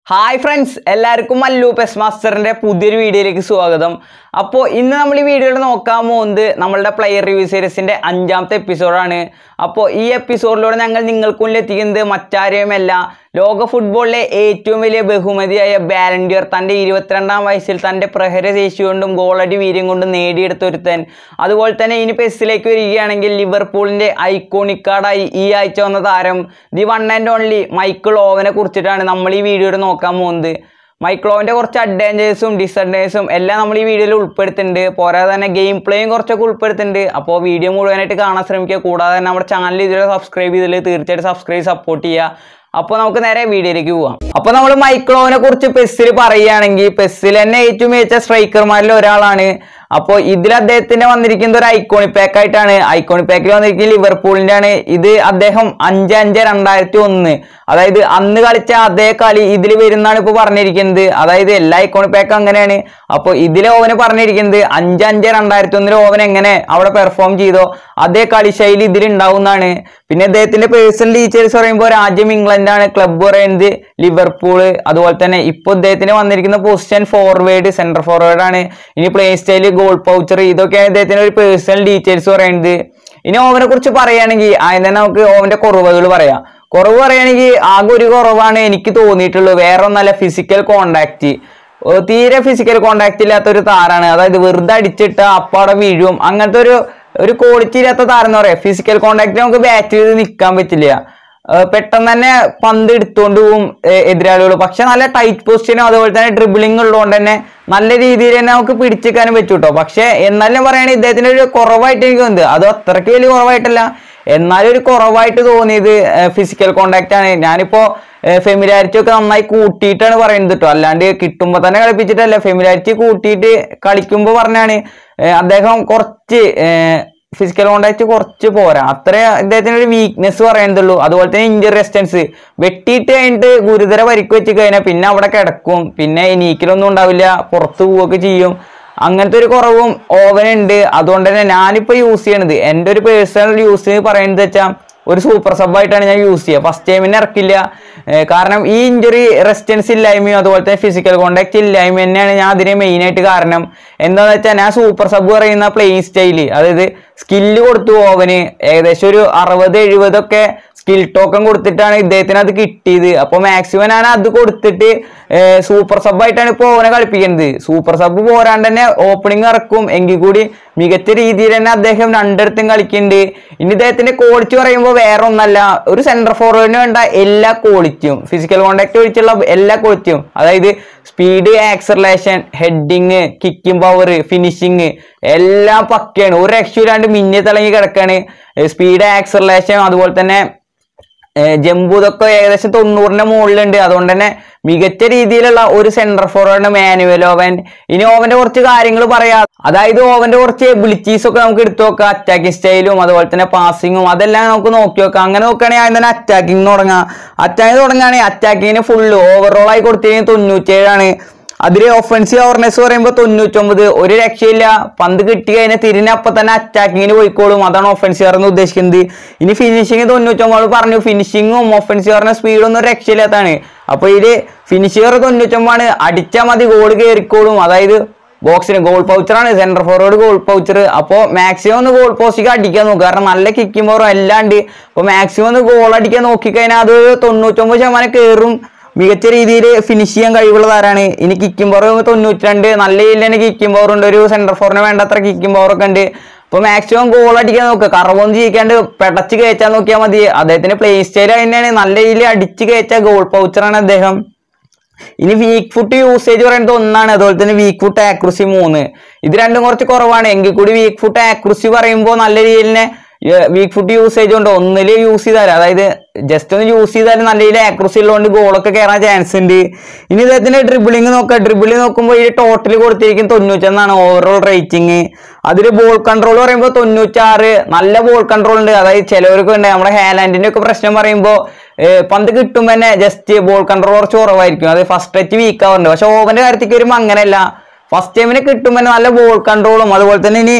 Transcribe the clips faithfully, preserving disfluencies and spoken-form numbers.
Hi friends, എല്ലാവർക്കും Mallu pes മാസ്റ്ററിന്റെ പുതിയൊരു വീഡിയോയിലേക്ക് സ്വാഗതം. അപ്പോൾ ഇന്ന് നമ്മൾ ഈ വീഡിയോയിൽ നോക്കാൻ പോകുന്നത് നമ്മളുടെ പ്ലെയർ റിവ്യൂ സീരീസിന്റെ അഞ്ചാമത്തെ എപ്പിസോഡാണ്. അപ്പോൾ ഈ എപ്പിസോഡിലൂടെ ഞങ്ങൾ നിങ്ങൾക്ക് മുന്നിൽ എത്തിക്കുന്നത് മറ്റാരെയുമല്ല, ലോക ഫുട്ബോളിലെ ഏറ്റവും വലിയ ബഹുമതിയായ ബാലൺ ഡി ഓർ തൻ്റെ ഇരുപത്തിരണ്ടാം വയസ്സിൽ തൻ്റെ പ്രഹരശേഷി കൊണ്ടും ഗോളടി വീര്യം കൊണ്ടും നേടിയെടുത്ത ഒരുത്തൻ. അതുപോലെ തന്നെ ഇനി പെസ്സിലേക്ക് വരികയാണെങ്കിൽ ലിവർപൂളിൻ്റെ ഐക്കോണിക് കാർഡായി ഈ ആഴ്ച വന്ന താരം the one and only Michael ഓവനെ കുറിച്ചിട്ടാണ് നമ്മൾ ഈ വീഡിയോയിൽ നോക്കാൻ പോകുന്നത്. മൈക്കിൾ ഓവൻ്റെ കുറച്ച് അഡ്വാൻറ്റേജസും ഡിസഡ്വാൻറ്റേജസും എല്ലാം നമ്മൾ ഈ വീഡിയോയിൽ ഉൾപ്പെടുത്തുന്നുണ്ട്. പോരാതെ തന്നെ ഗെയിം പ്ലേയും കുറച്ചൊക്കെ ഉൾപ്പെടുത്തുന്നുണ്ട്. അപ്പോൾ വീഡിയോ മുഴുവനായിട്ട് കാണാൻ ശ്രമിക്കുക. കൂടാതെ തന്നെ നമ്മുടെ ചാനൽ ഇതുവരെ സബ്സ്ക്രൈബ് ചെയ്തില്ല, തീർച്ചയായിട്ടും സബ്സ്ക്രൈബ് സപ്പോർട്ട് ചെയ്യുക. അപ്പോൾ നമുക്ക് നേരെ വീഡിയോയിലേക്ക് പോവാം. അപ്പോൾ നമ്മൾ മൈക്കിൾ ഓവനെ കുറിച്ച് പെസ്സിൽ പറയുകയാണെങ്കിൽ പെസ്സിൽ തന്നെ ഏറ്റവും മികച്ച സ്ട്രൈക്കർമാരിൽ ഒരാളാണ്. അപ്പോൾ ഇതിൽ അദ്ദേഹത്തിന് വന്നിരിക്കുന്നത് ഒരു ഐക്കോണിക് പാക്ക് ആയിട്ടാണ്. ഐക്കോണിക് പാക്കിൽ വന്നിരിക്കുന്നത് ലിവർപൂളിൻ്റെ ആണ്. ഇത് അദ്ദേഹം അഞ്ച് അഞ്ച് രണ്ടായിരത്തി ഒന്ന് അതായത് അന്ന് കളിച്ച അതേ കളി ഇതിൽ വരുന്നതാണ് ഇപ്പോൾ പറഞ്ഞിരിക്കുന്നത്. അതായത് എല്ലാ ഐക്കോണിക് പാക്കും അങ്ങനെയാണ്. അപ്പോൾ ഇതിൽ ഓവന് പറഞ്ഞിരിക്കുന്നത് അഞ്ച് അഞ്ച് രണ്ടായിരത്തി ഒന്നിൽ ഓവൻ എങ്ങനെ അവിടെ പെർഫോം ചെയ്തോ അതേ കളിശൈലി ഇതിൽ ഉണ്ടാവുന്നതാണ്. പിന്നെ അദ്ദേഹത്തിന്റെ പേഴ്സണൽ ഡീറ്റെയിൽസ് പറയുമ്പോൾ രാജ്യം ഇംഗ്ലണ്ടാണ്, ക്ലബ്ബ് പറയുന്നത് ലിവർപൂള്. അതുപോലെ തന്നെ ഇപ്പോൾ അദ്ദേഹത്തിന് വന്നിരിക്കുന്ന പൊസിഷൻ ഫോർവേഡ്, സെന്റർ ഫോർവേഡ് ആണ്. ഇനി പ്ലേ സ്റ്റൈല്, ഗോൾ പൗച്ചർ, ഇതൊക്കെയാണ് അദ്ദേഹത്തിന്റെ ഒരു പേഴ്സണൽ ഡീറ്റെയിൽസ് പറയുന്നത്. ഇനി ഓവനെ കുറിച്ച് പറയുകയാണെങ്കിൽ ആദ്യം തന്നെ നമുക്ക് ഓവന്റെ കുറവുകൾ പറയാം. കുറവ് പറയുകയാണെങ്കിൽ ആകെ ഒരു കുറവാണ് എനിക്ക് തോന്നിയിട്ടുള്ളൂ. വേറെ ഒന്നല്ല, ഫിസിക്കൽ കോണ്ടാക്ട്. തീരെ ഫിസിക്കൽ കോണ്ടാക്ട് ഇല്ലാത്ത ഒരു താരാണ്. അതായത് വെറുതെ അടിച്ചിട്ട് അപ്പാടെ വീഴും, അങ്ങനത്തെ ഒരു ഒരു ക്വാളിറ്റി ഇല്ലാത്ത താരം എന്ന് പറയാം. ഫിസിക്കൽ കോണ്ടാക്ട് നമുക്ക് ബാറ്റ് ചെയ്ത് നിൽക്കാൻ പറ്റില്ല. പെട്ടെന്ന് തന്നെ പന്ത് എടുത്തുകൊണ്ട് പോവും എതിരാളികൾ. പക്ഷെ നല്ല ടൈറ്റ് പൊസിഷനും അതുപോലെ തന്നെ ഡ്രിബിളിംഗ് ഉള്ളതുകൊണ്ട് തന്നെ നല്ല രീതിയിൽ തന്നെ നമുക്ക് പിടിച്ചെടുക്കാനും പറ്റും കേട്ടോ. പക്ഷെ എന്നാലും പറയുകയാണെങ്കിൽ ഇദ്ദേഹത്തിന്റെ ഒരു കുറവായിട്ട് എനിക്ക് തോന്നുന്നത്, അത് അത്രയ്ക്ക് വലിയ കുറവായിട്ടല്ല, എന്നാലും ഒരു കുറവായിട്ട് തോന്നിയത് ഫിസിക്കൽ കോണ്ടാക്ട് ആണ്. ഞാനിപ്പോ ഫെമിലാരിറ്റി ഒക്കെ നന്നായി കൂട്ടിയിട്ടാണ് പറയുന്നത് കേട്ടോ, അല്ലാണ്ട് കിട്ടുമ്പോൾ തന്നെ കളിപ്പിച്ചിട്ടല്ല. ഫെമിലാരിറ്റി കൂട്ടിയിട്ട് കളിക്കുമ്പോൾ പറഞ്ഞാണ് അദ്ദേഹം കുറച്ച് ഫിസിക്കൽ കോണ്ടാക്ട് കുറച്ച് പോരാ, അത്രേ അദ്ദേഹത്തിന് ഒരു വീക്ക്നെസ് പറയുന്നുള്ളൂ. അതുപോലെ തന്നെ ഇഞ്ചറി റെസിസ്റ്റൻസ്, വെട്ടിയിട്ട് കഴിഞ്ഞിട്ട് ഗുരുതര പരിക്ക് വെച്ച് കഴിഞ്ഞാൽ പിന്നെ അവിടെ കിടക്കും, പിന്നെ എണീക്കലൊന്നും ഉണ്ടാവില്ല, പുറത്ത് പോവുകയൊക്കെ ചെയ്യും. അങ്ങനത്തെ ഒരു കുറവും ഓവനുണ്ട്. അതുകൊണ്ട് തന്നെ ഞാനിപ്പോൾ യൂസ് ചെയ്യണത്, എൻ്റെ ഒരു പേഴ്സണൽ യൂസ് പറയുന്നത് വെച്ചാൽ ഒരു സൂപ്പർ സബ് ആയിട്ടാണ് ഞാൻ യൂസ് ചെയ്യുക. ഫസ്റ്റ് ടൈമിന് ഇറക്കില്ല, കാരണം ഈ ഇഞ്ചുറി റെസിസ്റ്റൻസ് ഇല്ലായ്മയും അതുപോലെ തന്നെ ഫിസിക്കൽ കോണ്ടാക്ട് ഇല്ലായ്മ തന്നെയാണ് ഞാൻ അതിന് മെയിനായിട്ട് കാരണം. എന്താണെന്ന് വെച്ചാൽ ഞാൻ സൂപ്പർ സബ് പറയുന്ന പ്ലേയിങ് സ്റ്റൈല്, അതായത് സ്കില്ല് കൊടുത്തു ഓവന് ഏകദേശം ഒരു അറുപത് എഴുപതൊക്കെ സ്കിൽ ടോക്കൺ കൊടുത്തിട്ടാണ് ഇദ്ദേഹത്തിന് അത് കിട്ടിയത്. അപ്പോൾ മാക്സിമം ഞാൻ അത് കൊടുത്തിട്ട് സൂപ്പർ സബ് ആയിട്ടാണ് ഇപ്പോൾ ഓവനെ കളിപ്പിക്കുന്നത്. സൂപ്പർ സബ് പോരാണ്ട് തന്നെ ഓപ്പണിംഗ് ഇറക്കും, എങ്കിൽ കൂടി മികച്ച രീതിയിൽ തന്നെ അദ്ദേഹം രണ്ടിടത്തും കളിക്കുന്നുണ്ട്. ഇനി ഇദ്ദേഹത്തിന്റെ ക്വാളിറ്റി പറയുമ്പോൾ വേറെ ഒന്നല്ല, ഒരു സെന്റർ ഫോർവേഡിന് വേണ്ട എല്ലാ ക്വാളിറ്റിയും, ഫിസിക്കൽ കോണ്ടാക്ട് ഒഴിച്ചുള്ള എല്ലാ ക്വാളിറ്റിയും, അതായത് speed, acceleration, heading, kicking power, finishing എല്ലാം പക്കയാണ്. ഒരു രക്ഷയില്ലാണ്ട് മിന്നി തിളങ്ങി കിടക്കാണ്. സ്പീഡ്, ആക്സലറേഷൻ അതുപോലെ തന്നെ ജമ്പ് ഇതൊക്കെ ഏകദേശം തൊണ്ണൂറിന്റെ മുകളിലുണ്ട്. അതുകൊണ്ട് തന്നെ മികച്ച രീതിയിലുള്ള ഒരു സെന്റർ ഫോർവേഡ് മാനുവൽ ഓവൻ. ഇനി ഓവന്റെ കുറച്ച് കാര്യങ്ങൾ പറയാം. അതായത് ഓവന്റെ കുറച്ച് എബിലിറ്റീസ് ഒക്കെ നമുക്ക് എടുത്തു നോക്കാം. അറ്റാക്കിംഗ് സ്റ്റൈലും അതുപോലെ തന്നെ പാസിങ്ങും അതെല്ലാം നമുക്ക് നോക്കി നോക്കാം. അങ്ങനെ നോക്കുകയാണെങ്കിൽ ആദ്യം തന്നെ അറ്റാക്കിങ് തുടങ്ങാം. അറ്റാക്കിങ് തുടങ്ങുകയാണെങ്കിൽ അറ്റാക്കിങ്ങിന് ഫുള്ള് ഓവറോൾ ആയി കൊടുത്തിരിക്കുന്നത് തൊണ്ണൂറ്റേഴാണ്. അതിൽ ഒഫൻസീവ് അവർനെസ് പറയുമ്പോൾ തൊണ്ണൂറ്റൊമ്പത്. ഒരു രക്ഷയില്ല, പന്ത് കിട്ടി കഴിഞ്ഞാൽ തിരിഞ്ഞപ്പം തന്നെ അറ്റാക്കിങ്ങിന് പോയിക്കോളും, അതാണ് ഒഫൻസീവ് എന്ന് ഉദ്ദേശിക്കുന്നത്. ഇനി ഫിനിഷിങ് തൊണ്ണൂറ്റൊമ്പത് പറഞ്ഞു. ഫിനിഷിങ്ങും ഒഫൻസീവ് പറഞ്ഞ സ്പീഡൊന്നും രക്ഷയില്ലാത്തതാണ്. അപ്പോൾ ഇതിൽ ഫിനിഷിംഗ് തൊണ്ണൂറ്റൊമ്പതാണ്, അടിച്ചാൽ മതി ഗോൾ കയറിക്കോളും. അതായത് ബോക്സിന് ഗോൾ പൗച്ചറാണ്, സെന്റർ ഫോർവേഡ് ഗോൾ പൗച്ചർ. അപ്പോൾ മാക്സിമം ഒന്ന് ഗോൾ പോസ്റ്റിക്ക് അടിക്കാൻ നോക്കുക, കാരണം നല്ല കിക്കിംഗ് പവറും എല്ലാം ഉണ്ട്. അപ്പോൾ മാക്സിമം ഒന്ന് ഗോൾ അടിക്കാൻ നോക്കിക്കഴിഞ്ഞാൽ അത് തൊണ്ണൂറ്റൊമ്പത് ശതമാനം കയറും. മികച്ച രീതിയിൽ ഫിനിഷ് ചെയ്യാൻ കഴിവുള്ള താരാണ്. ഇനി കിക്കിംഗ് പവർ തൊണ്ണൂറ്റി രണ്ട്, നല്ല രീതിയിൽ തന്നെ കിക്കിംഗ് പവർ ഉണ്ട്. ഒരു സെന്റർ ഫോറിന് വേണ്ടത്ര കിക്കിംഗ് പവർ ഒക്കെ ഉണ്ട്. അപ്പോൾ മാക്സിമം ഗോൾ അടിക്കാൻ നോക്കുക, കറവൊന്നും ചെയ്യിക്കാണ്ട് പെടച്ച് കയറ്റാൻ നോക്കിയാൽ മതി. അദ്ദേഹത്തിന്റെ പ്ലേ സ്റ്റൈൽ തന്നെയാണ്, നല്ല രീതിയിൽ അടിച്ച് കയറ്റാൻ ഗോൾ പൗച്ചറാണ് അദ്ദേഹം. ഇനി വീക്ക് ഫുട്ട് യൂസേജ് പറയുന്നത് ഒന്നാണ്, അതുപോലെ തന്നെ വീക്ക് ഫുട്ട് ആക്യുറസി മൂന്ന്. ഇത് രണ്ടും കുറച്ച് കുറവാണ്. എങ്കിൽ കൂടി വീക്ക് ഫുട്ട് ആക്യുറസി പറയുമ്പോൾ നല്ല രീതിയിൽ തന്നെ വീക്ക് ഫുട്ട് യൂസേജ് ഉണ്ട്. ഒന്നില് യൂസ് ചെയ്താൽ, അതായത് ജസ്റ്റ് ഒന്ന് യൂസ് ചെയ്താൽ നല്ല രീതിയിൽ ആക്യുറസി ഉള്ളതുകൊണ്ട് ഗോളൊക്കെ കയറാൻ ചാൻസ് ഉണ്ട്. ഇനി ഇദ്ദേഹത്തിന്റെ ഡ്രിബിളിംഗ് നോക്കുക. ഡ്രിബിളിംഗ് നോക്കുമ്പോൾ ഈ ടോട്ടൽ കൊടുത്തിരിക്കും തൊണ്ണൂറ്റൊന്നാണ് ഓവറോൾ റേറ്റിംഗ്. അതിൽ ബോൾ കൺട്രോൾ പറയുമ്പോൾ തൊണ്ണൂറ്റാറ്, നല്ല ബോൾ കൺട്രോൾ ഉണ്ട്. അതായത് ചിലവർക്ക് ഉണ്ട്, നമ്മുടെ ഹാലാൻഡിന്റെ ഒക്കെ പ്രശ്നം പറയുമ്പോൾ പന്ത് കിട്ടുമ്പോൾ തന്നെ ജസ്റ്റ് ബോൾ കൺട്രോൾ കുറച്ച് കുറവായിരിക്കും, അത് ഫസ്റ്റ് ടച്ച് വീക്ക് ആവുന്നുണ്ട്. പക്ഷെ ഓവന്റെ കാര്യത്തിൽ വരുമ്പോൾ അങ്ങനെയല്ല, ഫസ്റ്റ് ടൈമിന് കിട്ടുമ്പോൾ നല്ല ബോൾ കൺട്രോളും അതുപോലെ തന്നെ ഇനി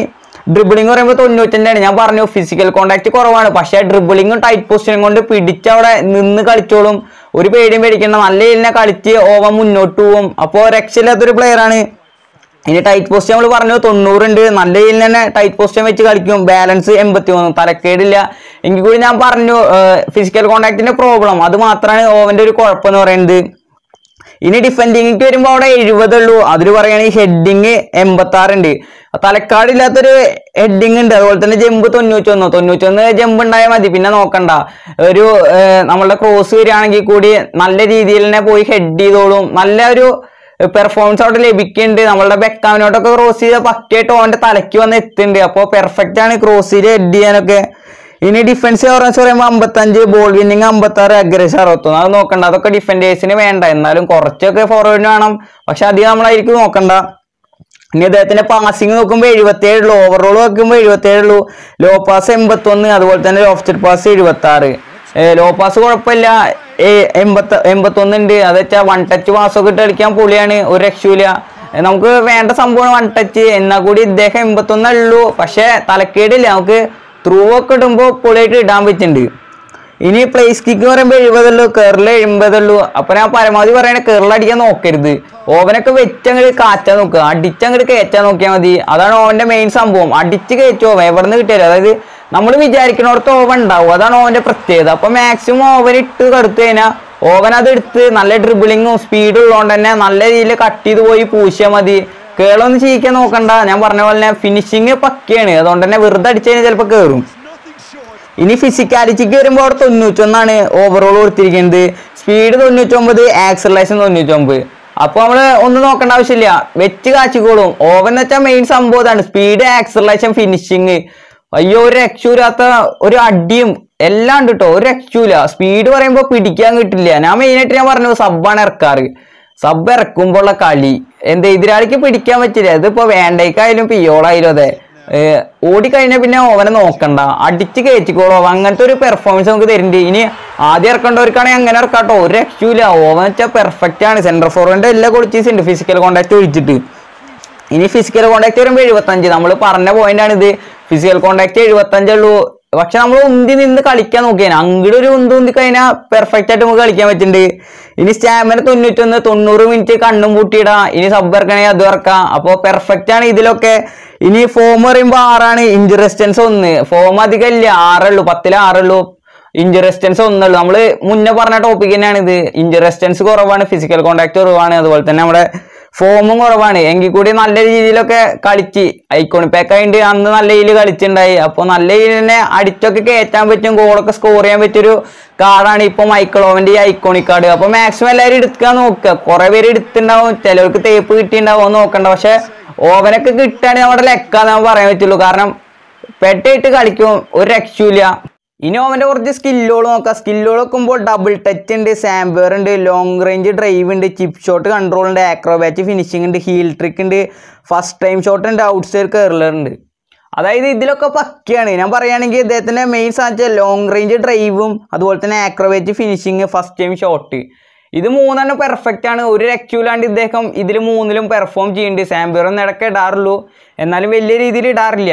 ഡ്രിബിളിംഗ് പറയുമ്പോൾ തൊണ്ണൂറ്റഞ്ചാണ്. ഞാൻ പറഞ്ഞു ഫിസിക്കൽ കോൺടാക്ട് കുറവാണ്, പക്ഷേ ഡ്രിബിളിങ്ങും ടൈറ്റ് പൊസിഷനും കൊണ്ട് പിടിച്ചവിടെ നിന്ന് കളിച്ചോളും. ഒരു പേടിയും പേടിക്കണ്ട, നല്ല രീതിയിൽ കളിച്ച് ഓവൻ മുന്നോട്ട് പോവും. അപ്പോൾ രക്ഷയില്ലാത്തൊരു പ്ലെയറാണ്. ഇനി ടൈറ്റ് പൊസിഷൻ നമ്മൾ പറഞ്ഞു തൊണ്ണൂറുണ്ട്, നല്ല രീതിയിൽ തന്നെ ടൈറ്റ് പൊസിഷൻ വെച്ച് കളിക്കും. ബാലൻസ് എൺപത്തി മൂന്ന്, തലക്കേടില്ല. എങ്കിൽ കൂടി ഞാൻ പറഞ്ഞു ഫിസിക്കൽ കോൺടാക്റ്റിന്റെ പ്രോബ്ലം, അത് മാത്രമാണ് ഓവന്റെ ഒരു കുഴപ്പമെന്ന് പറയുന്നത്. ഇനി ഡിഫെൻഡിങ്ങിക്ക് വരുമ്പോൾ അവിടെ എഴുപതുള്ളൂ. അതിൽ പറയുകയാണെങ്കിൽ ഹെഡിങ് എൺപത്തി ആറുണ്ട്. തലക്കാടില്ലാത്തൊരു ഹെഡിങ് ഉണ്ട്. അതുപോലെ തന്നെ ജമ്പ് തൊണ്ണൂറ്റൊന്ന് തൊണ്ണൂറ്റൊന്ന് ജമ്പ് ഉണ്ടായാൽ മതി, പിന്നെ നോക്കണ്ട. ഒരു നമ്മളുടെ ക്രോസ് വരികയാണെങ്കിൽ കൂടി നല്ല രീതിയിൽ തന്നെ പോയി ഹെഡ് ചെയ്തോളും. നല്ല ഒരു പെർഫോമൻസ് അവിടെ ലഭിക്കുന്നുണ്ട്. നമ്മളുടെ ബെക്കാമിനോട്ടൊക്കെ ക്രോസ് ചെയ്ത പക്കയായിട്ട് ഓന്റെ തലയ്ക്ക് വന്ന് എത്തുന്നുണ്ട്. അപ്പോൾ പെർഫെക്റ്റ് ആണ് ക്രോസ് ചെയ്ത് ഹെഡ് ചെയ്യാനൊക്കെ. ഇനി ഡിഫൻസ് ഓറൻസ് പറയുമ്പോൾ അമ്പത്തഞ്ച്, ബോൾ വിന്നിങ് അമ്പത്തി ആറ്, അഗ്രഷൻ അറുപത്തൊന്ന്. അത് നോക്കണ്ട, അതൊക്കെ ഡിഫൻഡേഴ്സിന് വേണ്ട. എന്നാലും കുറച്ചൊക്കെ ഫോർവേഡിന് വേണം, പക്ഷെ അധികം നമ്മളായിരിക്കും നോക്കണ്ട. ഇനി അദ്ദേഹത്തിന്റെ പാസിങ് നോക്കുമ്പോൾ എഴുപത്തേഴുള്ളൂ, ഓവറോൾ നോക്കുമ്പോൾ എഴുപത്തേഴുള്ളൂ. ലോ പാസ് എൺപത്തൊന്ന്, അതുപോലെ തന്നെ ലോഫ്റ്റഡ് പാസ് എഴുപത്തി ആറ്. ലോ പാസ് കുഴപ്പമില്ല, എൺപത്തി എൺപത്തൊന്ന് ഉണ്ട്. അത് വെച്ചാൽ വൺ ടച്ച് പാസ്സൊക്കെ ഇട്ട് കളിക്കാൻ പൊളിയാണ്, ഒരു രക്ഷയില്ല. നമുക്ക് വേണ്ട സംഭവമാണ് വൺ ടച്ച്. എന്നാൽ കൂടി ഇദ്ദേഹം എൺപത്തൊന്നേ ഉള്ളൂ, പക്ഷെ തലക്കേടില്ല. നമുക്ക് ത്രൂ ഒക്കെ ഇടുമ്പോൾ പൊളിയായിട്ട് ഇടാൻ പറ്റുന്നുണ്ട്. ഇനി പ്ലേസ് കിക്ക് പറയുമ്പോൾ എഴുപതുള്ളൂ, കേരള എൺപതുള്ളൂ. അപ്പൊ ഞാൻ പരമാവധി പറയണേ കേരള അടിക്കാൻ നോക്കരുത്. ഓവനൊക്കെ വെച്ചങ്ങോട്ട് കാറ്റാൻ നോക്കുക, അടിച്ചങ്ങോട്ട് കയറ്റാൻ നോക്കിയാൽ മതി. അതാണ് ഓവന്റെ മെയിൻ സംഭവം. അടിച്ച് കയറ്റുമോ എവിടെ നിന്ന് കിട്ടിയാലും, അതായത് നമ്മൾ വിചാരിക്കുന്നിടത്ത് ഓവൻ ഉണ്ടാവും. അതാണ് ഓവന്റെ പ്രത്യേകത. അപ്പൊ മാക്സിമം ഓവൻ ഇട്ട് കടുത്തു കഴിഞ്ഞാൽ ഓവൻ അത് എടുത്ത് നല്ല ഡ്രിബിളിങ്ങും സ്പീഡും ഉള്ളതുകൊണ്ട് തന്നെ നല്ല രീതിയിൽ കട്ട് ചെയ്ത് പോയി പൂശിയാൽ മതി. കേളൊന്നും ചെയ്യിക്കാൻ നോക്കണ്ട. ഞാൻ പറഞ്ഞ പോലെ തന്നെ ഫിനിഷിങ് പക്കയാണ്, അതുകൊണ്ട് തന്നെ വെറുതെ അടിച്ചു കഴിഞ്ഞാൽ ചിലപ്പോൾ കയറും. ഇനി ഫിസിക്കാലിറ്റിക്ക് വരുമ്പോൾ അവിടെ തൊണ്ണൂറ്റൊന്നാണ് ഓവറോൾ കൊടുത്തിരിക്കുന്നത്. സ്പീഡ് തൊണ്ണൂറ്റൊമ്പത്, ആക്സലറേഷൻ തൊണ്ണൂറ്റൊമ്പത്. അപ്പൊ നമ്മള് ഒന്നും നോക്കേണ്ട ആവശ്യമില്ല, വെച്ച് കാച്ചിക്കോളും. ഓവൻ എന്ന് വെച്ചാൽ മെയിൻ സംഭവം ഇതാണ്, സ്പീഡ്, ആക്സലറേഷൻ, ഫിനിഷിങ്. അയ്യോ ഒരു രക്ഷയില്ലാത്ത ഒരു അടിയും എല്ലാം ഉണ്ട് കേട്ടോ, ഒരു രക്ഷയില്ല. സ്പീഡ് പറയുമ്പോൾ പിടിക്കാൻ കിട്ടില്ല. ഞാൻ മെയിനായിട്ട് ഞാൻ പറഞ്ഞു സബ്ബാണ് ഇറക്കാറ്. സബ് ഇറക്കുമ്പോൾ ഉള്ള കളി എന്താ എതിരാളിക്ക് പിടിക്കാൻ പറ്റില്ല. ഇതിപ്പോ വേണ്ടേക്കായാലും പിയോളായാലും അതെ, ഓടിക്കഴിഞ്ഞാൽ പിന്നെ ഓവനെ നോക്കണ്ട, അടിച്ച് കയറ്റിക്കോളോ. അങ്ങനത്തെ ഒരു പെർഫോമൻസ് നമുക്ക് തരുന്നുണ്ട്. ഇനി ആദ്യം ഇറക്കേണ്ടവർക്കാണെങ്കിൽ അങ്ങനെ ഇറക്കാട്ടോ, ഒരു രക്ഷയില്ല. ഓവൻ വെച്ചാൽ പെർഫെക്റ്റ് ആണ്. സെന്റർ ഫോർവേഡിന്റെ എല്ലാ ക്വാളിറ്റീസ് ഉണ്ട് ഫിസിക്കൽ കോൺടാക്ട് ഒഴിച്ചിട്ട്. ഇനി ഫിസിക്കൽ കോൺടാക്ട് വരുമ്പോൾ എഴുപത്തഞ്ച്, നമ്മൾ പറഞ്ഞ പോയിന്റ് ആണ് ഇത്. ഫിസിക്കൽ കോൺടാക്ട് എഴുപത്തഞ്ചുള്ളൂ, പക്ഷെ നമ്മൾ ഉന്തി നിന്ന് കളിക്കാൻ നോക്കിയാൽ അങ്ങോട്ട് ഒരു ഉന്തി ഉന്തി കഴിഞ്ഞാൽ പെർഫെക്റ്റ് ആയിട്ട് നമുക്ക് കളിക്കാൻ പറ്റുന്നുണ്ട്. ഇനി സ്റ്റാമിന തൊണ്ണൂറ്റൊന്ന്, തൊണ്ണൂറ് മിനിറ്റ് കണ്ണും പൂട്ടിയിടാം. ഇനി സബ് ഇറക്കണമെങ്കിൽ അത് ഇറക്കാം. അപ്പോൾ പെർഫെക്റ്റ് ആണ് ഇതിലൊക്കെ. ഇനി ഫോം പറയുമ്പോൾ ആറാണ്, ഇഞ്ചുറി റെസിസ്റ്റൻസ് ഒന്ന്. ഫോം അധികം ഇല്ല, ആറുള്ളൂ, പത്തില് ആറുള്ളൂ. Injury resistance ഒന്നുള്ളൂ. നമ്മൾ മുന്നേ പറഞ്ഞ ടോപ്പിക് തന്നെയാണ് ഇത്. ഇഞ്ചുറി റെസിസ്റ്റൻസ് കുറവാണ്, ഫിസിക്കൽ കോൺടാക്ട് കുറവാണ്, അതുപോലെ തന്നെ നമ്മുടെ ഫോമും കുറവാണ്. എങ്കിൽ കൂടി നല്ല രീതിയിലൊക്കെ കളിച്ച് ഐക്കോണിക് പാക്ക് ആയിട്ട് അന്ന് നല്ല രീതിയിൽ കളിച്ചിട്ടുണ്ടായി. അപ്പോൾ നല്ല രീതിയിൽ തന്നെ അടിച്ചൊക്കെ കയറ്റാൻ പറ്റും, ഗോളൊക്കെ സ്കോർ ചെയ്യാൻ പറ്റിയൊരു കാർഡാണ് ഇപ്പൊ മൈക്കിൾ ഓവന്റെ ഈ ഐക്കോണിക് കാർഡ്. അപ്പൊ മാക്സിമം എല്ലാവരും എടുക്കാൻ നോക്കുക. കുറെ പേര് എടുത്തിട്ടുണ്ടാവും, ചിലവർക്ക് തേപ്പ് കിട്ടിയിട്ടുണ്ടാവും നോക്കണ്ട. പക്ഷെ ഓവനൊക്കെ കിട്ടുകയാണെങ്കിൽ നമ്മുടെ ലെക്കാന്ന് നമുക്ക് പറയാൻ പറ്റുള്ളൂ. കാരണം പെട്ടായിട്ട് കളിക്കും, ഒരു രക്ഷയില്ല. ഇനി ഓവന്റെ കുറച്ച് സ്കില്ലുകൾ നോക്കാം. സ്കില്ലുകൾ നോക്കുമ്പോൾ ഡബിൾ ടച്ച് ഉണ്ട്, സാംബർ ഉണ്ട്, ലോങ് റേഞ്ച് ഡ്രൈവ് ഉണ്ട്, ചിപ്പ് ഷോട്ട് കൺട്രോൾ ഉണ്ട്, ആക്രോബാറ്റ് ഫിനിഷിംഗ് ഉണ്ട്, ഹീൽ ട്രിക്ക് ഉണ്ട്, ഫസ്റ്റ് ടൈം ഷോട്ട് ഉണ്ട്, ഔട്ട് സൈഡ് കേർലർ ഉണ്ട്. അതായത് ഇതിലൊക്കെ പക്കയാണ്. ഞാൻ പറയുകയാണെങ്കിൽ ഇദ്ദേഹത്തിന്റെ മെയിൻ സാധിച്ച ലോങ് റേഞ്ച് ഡ്രൈവും അതുപോലെ തന്നെ acrobat finishing, first time shot, ഇത് മൂന്നെണ്ണം പെർഫെക്റ്റ് ആണ്. ഒരു രക്ഷയില്ലാണ്ട് ഇദ്ദേഹം ഇതിൽ മൂന്നിലും പെർഫോം ചെയ്യുന്നുണ്ട്. സാംബിയറൊന്നും ഇടയ്ക്ക് ഇടാറുള്ളൂ, എന്നാലും വലിയ രീതിയിൽ ഇടാറില്ല.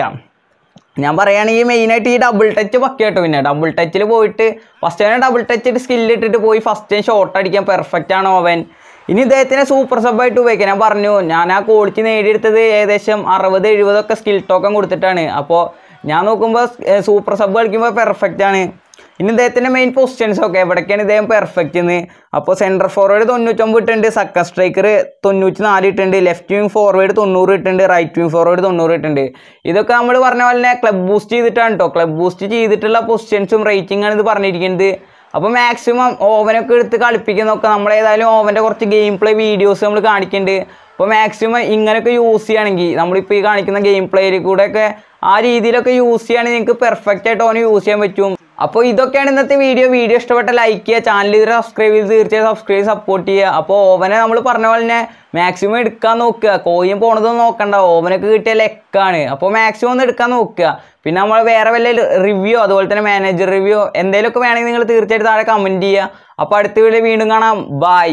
ഞാൻ പറയുകയാണെങ്കിൽ മെയിനായിട്ട് ഈ ഡബിൾ ടച്ച് പക്കയാട്ടോ. പിന്നെ ഡബിൾ ടച്ചിൽ പോയിട്ട് ഫസ്റ്റ് തന്നെ ഡബിൾ ടച്ചിട്ട് സ്കില്ലിട്ടിട്ട് പോയി ഫസ്റ്റ് ടൈം ഷോട്ട് അടിക്കാൻ പെർഫെക്റ്റ് ആണ് ഓവൻ. ഇനി ഇദ്ദേഹത്തിനെ സൂപ്പർ സബ്ബായിട്ട് ഉപയോഗിക്കാം. ഞാൻ പറഞ്ഞു ഞാൻ ആ ക്വാളിറ്റി നേടിയെടുത്തത് ഏകദേശം അറുപത് എഴുപതൊക്കെ സ്കിൽ ടോക്കൺ കൊടുത്തിട്ടാണ്. അപ്പോൾ ഞാൻ നോക്കുമ്പോൾ സൂപ്പർ സബ് കളിക്കുമ്പോൾ പെർഫെക്റ്റ് ആണ്. ഇനി ഇദ്ദേഹത്തിൻ്റെ മെയിൻ പൊസിഷൻസ് ഒക്കെ എവിടേക്കാണ് ഇദ്ദേഹം പെർഫെക്റ്റ് എന്ന്. അപ്പോൾ സെൻട്രൽ ഫോർവേഡ് തൊണ്ണൂറ്റൊമ്പത് ഇട്ടുണ്ട്, സക്കർ സ്ട്രൈക്കർ തൊണ്ണൂറ്റി നാല് ഇട്ടുണ്ട്, ലെഫ്റ്റ് വിങ് ഫോർവേഡ് തൊണ്ണൂറ് ഇട്ടുണ്ട്, റൈറ്റ് വിങ് ഫോർവേഡ് തൊണ്ണൂറ് ഇട്ടുണ്ട്. ഇതൊക്കെ നമ്മൾ പറഞ്ഞ പോലെ തന്നെ ക്ലബ് ബൂസ്റ്റ് ചെയ്തിട്ടാണ് കേട്ടോ. ക്ലബ് ബൂസ്റ്റ് ചെയ്തിട്ടുള്ള പൊസിഷൻസും റേറ്റിംഗ് ആണ് ഇത് പറഞ്ഞിരിക്കുന്നത്. അപ്പോൾ മാക്സിമം ഓവനൊക്കെ എടുത്ത് കളിപ്പിക്കുന്നതൊക്കെ നമ്മളേതായാലും ഓവൻ്റെ കുറച്ച് ഗെയിം പ്ലേ വീഡിയോസ് നമ്മൾ കാണിക്കുന്നുണ്ട്. അപ്പോൾ മാക്സിമം ഇങ്ങനെയൊക്കെ യൂസ് ചെയ്യുകയാണെങ്കിൽ നമ്മളിപ്പോൾ ഈ കാണിക്കുന്ന ഗെയിം പ്ലേയിൽ കൂടെയൊക്കെ ആ രീതിയിലൊക്കെ യൂസ് ചെയ്യുകയാണെങ്കിൽ നിങ്ങൾക്ക് പെർഫെക്റ്റ് ആയിട്ട് ഓന് യൂസ് ചെയ്യാൻ പറ്റും. അപ്പോൾ ഇതൊക്കെയാണ് ഇന്നത്തെ വീഡിയോ. വീഡിയോ ഇഷ്ടപ്പെട്ട ലൈക്ക് ചെയ്യുക, ചാനൽ ഇതിൽ സബ്സ്ക്രൈബ് ചെയ്ത് തീർച്ചയായും സബ്സ്ക്രൈബ് സപ്പോർട്ട് ചെയ്യുക. അപ്പോൾ ഓവനെ നമ്മൾ പറഞ്ഞ പോലെ തന്നെ മാക്സിമം എടുക്കാൻ നോക്കുക. കോയിൻ പോണതൊന്നും നോക്കണ്ട, ഓവനൊക്കെ കിട്ടിയ ലെക്കാണ്. അപ്പോൾ മാക്സിമം ഒന്ന് എടുക്കാൻ നോക്കുക. പിന്നെ നമ്മൾ വേറെ വല്ല റിവ്യൂ അതുപോലെ തന്നെ മാനേജർ റിവ്യൂ എന്തെങ്കിലുമൊക്കെ വേണമെങ്കിൽ നിങ്ങൾ തീർച്ചയായിട്ടും താഴെ കമൻറ്റ് ചെയ്യുക. അപ്പോൾ അടുത്ത വീഡിയോ വീണ്ടും കാണാം. ബൈ.